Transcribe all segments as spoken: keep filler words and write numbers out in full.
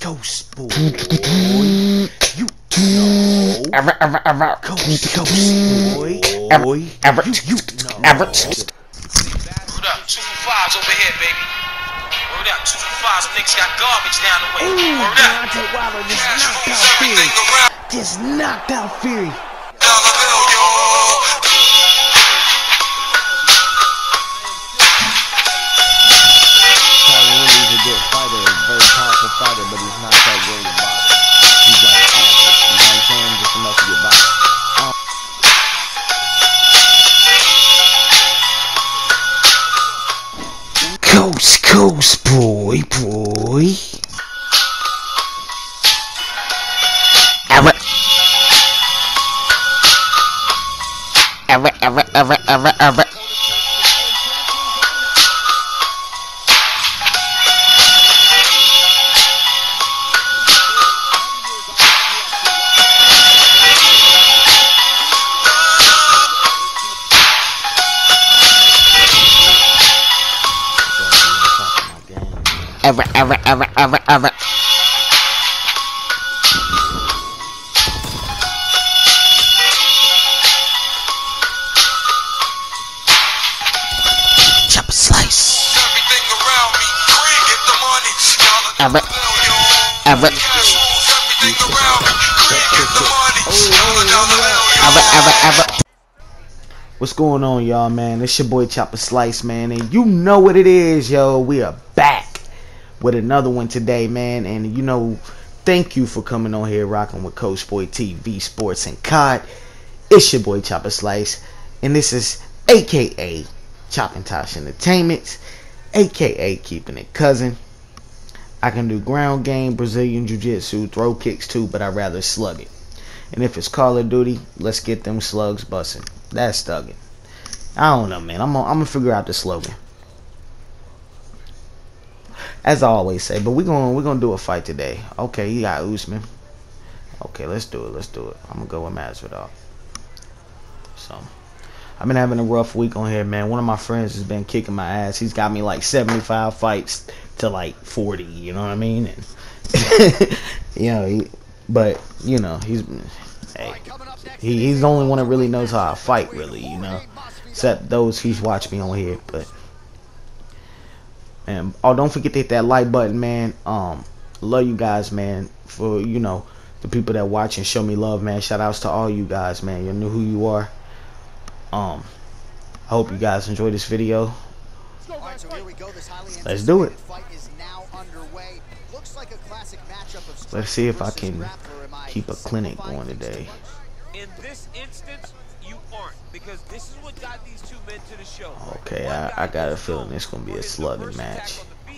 Coast boy, you know. Ever, ever, ever. Coast, coast boy, Ever, boy, ever, you, you know. ever. Word up, two fives over here, baby. Word up, two fives. Niggas got garbage down the way. Ooh, Word up. Deontay Wilder just Cash knocked rules out everything Fury. around. Just knocked out Fury. Dollar bill, yo. He's a good fighter, a very powerful fighter, but he's not that great in boxing. He's like average, you know what I'm saying? Just enough to get by. Um, coast, coast, boy, boy. Ever. Ever, ever, ever, ever, ever. Ever, ever, ever, ever, ever. Chop a slice. Everything around me. Free, get the money. Dollar Ever, bill, yo. ever, Cash rules everything around me. Free, get the money. Dollar, dollar bill, yo. ever, ever, ever. What's going on, y'all, man? It's your boy Chop a Slice, man, and you know what it is, yo. We are back with another one today, man, and you know, thank you for coming on here, rocking with Coach Boy T V Sports and C O D. It's your boy Chop a Slice, and this is A K A Chopping Tosh Entertainment, A K A Keeping It Cousin. I can do ground game, Brazilian Jiu-Jitsu, throw kicks too, but I'd rather slug it. And if it's Call of Duty, let's get them slugs busting. That's thugging. I don't know, man. I'm gonna, I'm gonna figure out the slogan, as I always say. But we're gonna we're gonna do a fight today. Okay, you got Usman. Okay, let's do it. Let's do it. I'm gonna go with Masvidal. So I've been having a rough week on here, man. One of my friends has been kicking my ass. He's got me like seventy-five fights to like forty. You know what I mean? And you know, he, but you know, he's hey, he, he's the only one that really knows how I fight, really. You know, except those he's watched me on here, but. And oh, don't forget to hit that like button, man. Um, love you guys, man. For you know the people that watch and show me love, man. Shout outs to all you guys, man. You know who you are. Um, I hope you guys enjoy this video. Let's do it. Let's see if I can keep a clinic going today. In this instance, you aren't, because this is what got these two men to the show. Okay, I, I got a feeling it's gonna be a slugging match.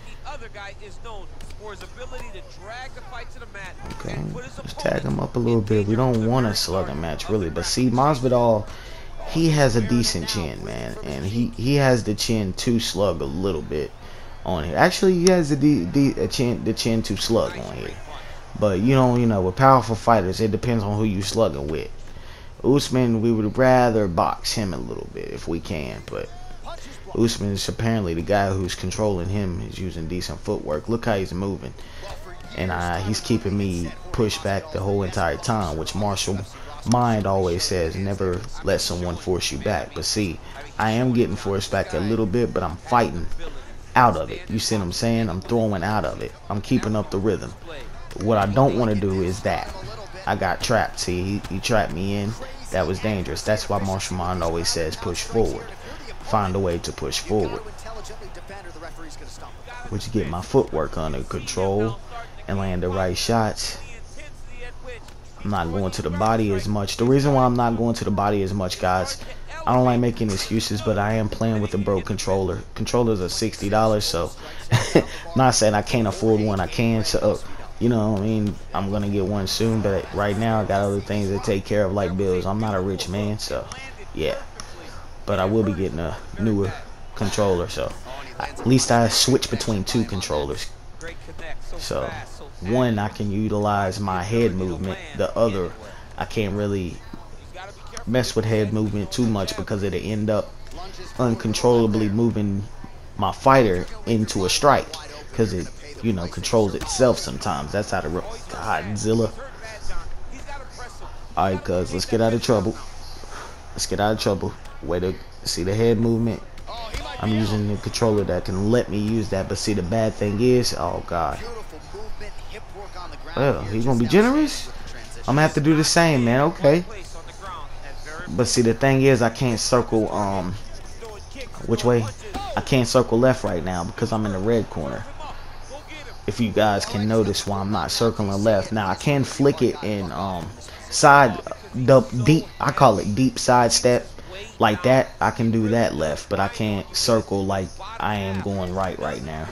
Okay, let's tag him up a little bit. We don't want a slugging match really, but see, Masvidal, he has a decent chin, man, and he he has the chin to slug a little bit on here. Actually, he has the d, d, a chin the chin to slug on here. But you know, you know, with powerful fighters, it depends on who you slugging with. Usman, we would rather box him a little bit if we can, but Usman is apparently the guy who's controlling him. He's using decent footwork. Look how he's moving, and uh, he's keeping me pushed back the whole entire time, which martial mind always says, never let someone force you back. But see, I am getting forced back a little bit, but I'm fighting out of it. You see what I'm saying? I'm throwing out of it. I'm keeping up the rhythm. What I don't want to do is that. I got trapped. See, he, he trapped me in. That was dangerous. That's why martial mind always says push forward. Find a way to push forward. Which you get my footwork under control and land the right shots. I'm not going to the body as much. The reason why I'm not going to the body as much, guys, I don't like making excuses, but I am playing with a broke controller. Controllers are sixty dollars, so I'm not saying I can't afford one. I can, so you know what I mean, I'm gonna get one soon, but right now I got other things to take care of, like bills. I'm not a rich man, so yeah, but I will be getting a newer controller, so at least I switch between two controllers. So one, I can utilize my head movement. The other, I can't really mess with head movement too much because it'll end up uncontrollably moving my fighter into a strike, because it you know, controls itself sometimes. That's how the Godzilla. Alright, cuz, let's get out of trouble. Let's get out of trouble. Way to see the head movement. I'm using the controller that can let me use that, but see, the bad thing is, oh god. Well, he's gonna be generous? I'm gonna have to do the same, man. Okay. But see, the thing is, I can't circle, um, which way? I can't circle left right now because I'm in the red corner. If you guys can notice why I'm not circling left. Now, I can flick it in, um, side, the deep, I call it deep side step. Like that, I can do that left, but I can't circle like I am going right right now.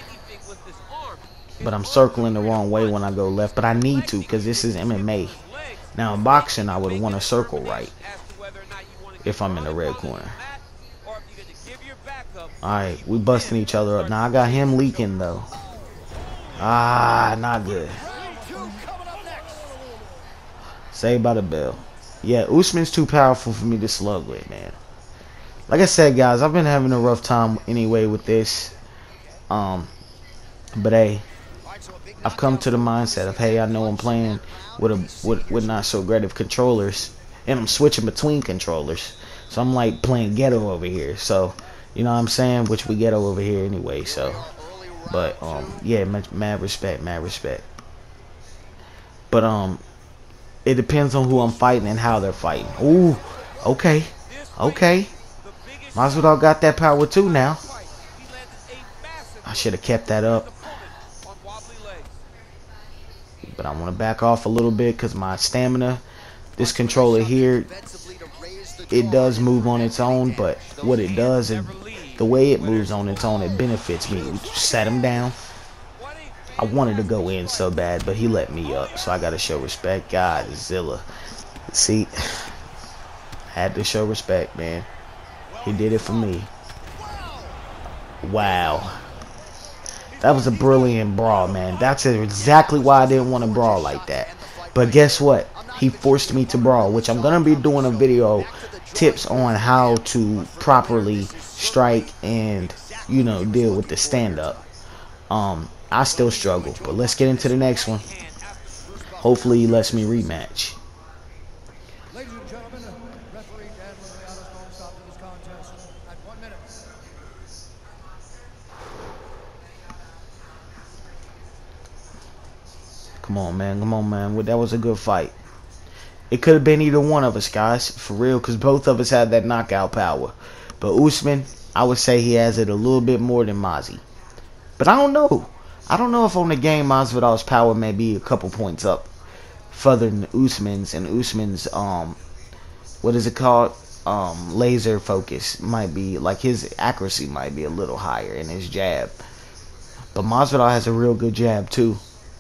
But I'm circling the wrong way when I go left, but I need to because this is M M A. Now in boxing, I would want to circle right if I'm in the red corner. Alright, we busting each other up. Now I got him leaking though. Ah, not good. Saved by the bell. Yeah, Usman's too powerful for me to slug with, man. Like I said, guys, I've been having a rough time anyway with this. Um, but hey, I've come to the mindset of, hey, I know I'm playing with a with, with not so great of controllers, and I'm switching between controllers. So I'm like playing ghetto over here. So, you know what I'm saying? Which we ghetto over here anyway. So, but um, yeah, mad, mad respect, mad respect. But um. It depends on who I'm fighting and how they're fighting. Ooh, okay, okay. Masvidal got that power too now. I should have kept that up. But I want to back off a little bit because my stamina, this controller here, it does move on its own. But what it does, is the way it moves on its own, it benefits me. Set him down. I wanted to go in so bad, but he let me up, so I gotta show respect. Godzilla. See, I had to show respect, man. He did it for me. Wow. That was a brilliant brawl, man. That's exactly why I didn't want to brawl like that. But guess what? He forced me to brawl, which I'm gonna be doing a video tips on how to properly strike and, you know, deal with the stand-up. Um, I still struggle, but let's get into the next one. Hopefully he lets me rematch. Ladies and gentlemen, referee Dan Liliana's going to stop this contest at one minute. Come on, man. Come on, man. Well, that was a good fight. It could have been either one of us, guys, for real, because both of us had that knockout power. But Usman, I would say he has it a little bit more than Mozzie. But I don't know. I don't know if on the game Masvidal's power may be a couple points up further than Usman's, and Usman's um what is it called? Um laser focus might be, like, his accuracy might be a little higher in his jab. But Masvidal has a real good jab too.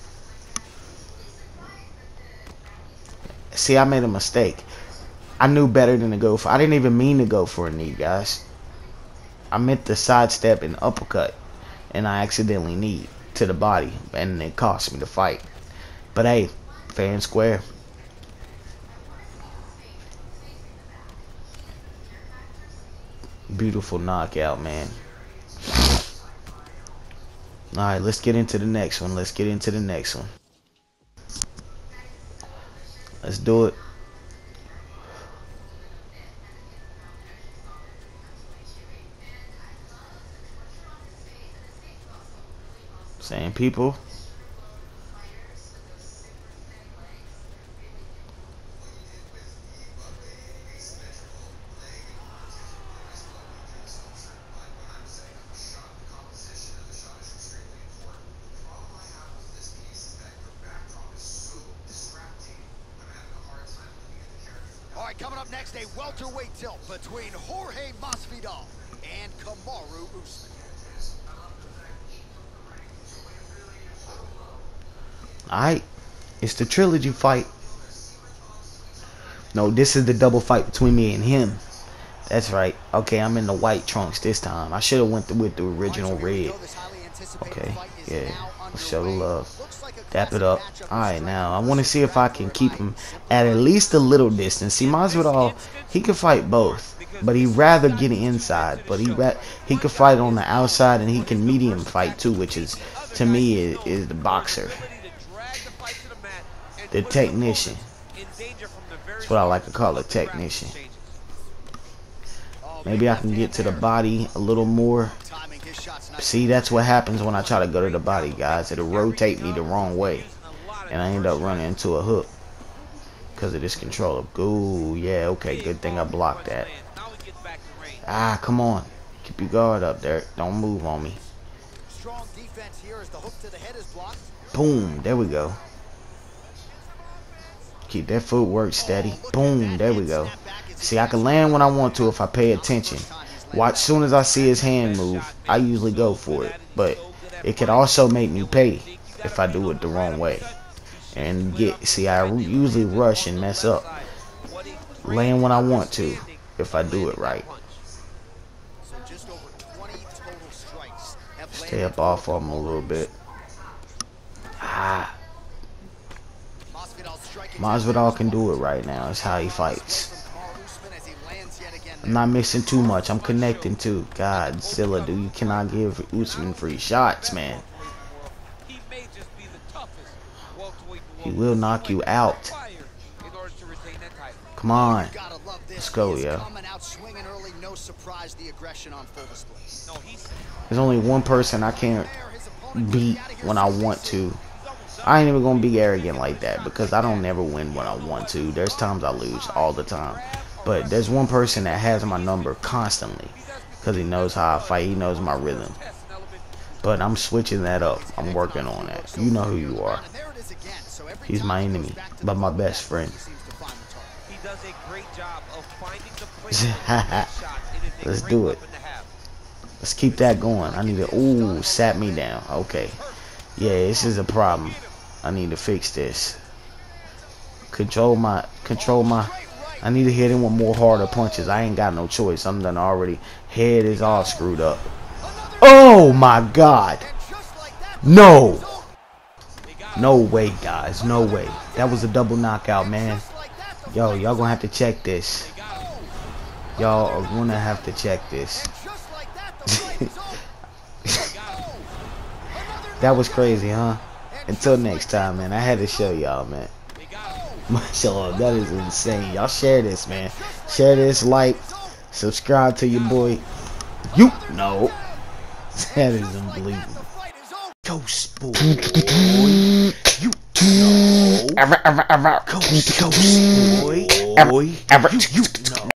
See, I made a mistake. I knew better than to go for I didn't even mean to go for a knee, guys. I meant to sidestep and uppercut, and I accidentally kneed to the body, and it cost me the fight. But hey, fair and square. Beautiful knockout, man. Alright, let's get into the next one. Let's get into the next one. Let's do it. Same people. All right, coming up next, a welterweight tilt between Jorge Masvidal and Kamaru Usman. Alright, it's the trilogy fight. No, this is the double fight between me and him. That's right. Okay, I'm in the white trunks this time. I should have went with the original red. Okay, yeah. Let's show the love. Dap it up. Alright, now I want to see if I can keep him at at least a little distance. See, Masvidal, he can fight both, but he'd rather get inside. But he ra he can fight on the outside, and he can medium fight too, which is to me is, is the boxer, the technician. That's what I like to call a technician. Maybe I can get to the body a little more. See, that's what happens when I try to go to the body, guys. It'll rotate me the wrong way, and I end up running into a hook because of this controller. Ooh, yeah, okay, good thing I blocked that. Ah, come on. Keep your guard up there. Don't move on me. Boom, there we go. Keep that footwork steady. Boom, there we go. See, I can land when I want to if I pay attention. Watch, soon as I see his hand move, I usually go for it. But it could also make me pay if I do it the wrong way. And get, see, I usually rush and mess up. Land when I want to if I do it right. Stay up off of him a little bit. Ah. Masvidal can do it right now. That's how he fights. I'm not missing too much. I'm connecting too. Godzilla, dude, you cannot give Usman free shots, man. He will knock you out. Come on. Let's go, yo. There's only one person I can't beat when I want to. I ain't even gonna be arrogant like that because I don't never win when I want to. There's times I lose all the time. But there's one person that has my number constantly because he knows how I fight. He knows my rhythm. But I'm switching that up. I'm working on that. You know who you are. He's my enemy, but my best friend. Let's do it. Let's keep that going. I need to. Ooh, sat me down. Okay. Yeah, this is a problem. I need to fix this. Control my. Control my. I need to hit him with more harder punches. I ain't got no choice. I'm done already. Head is all screwed up. Oh my God. No. No way, guys. No way. That was a double knockout, man. Yo, y'all gonna have to check this. Y'all are gonna have to check this. That was crazy, huh? Until next time, man. I had to show y'all, man. Mashallah, that is insane. Y'all share this, man. Share this, like, subscribe to your boy. You know. That is unbelievable. Ghost boy. You know. Ghost, ghost boy. Boy. You know.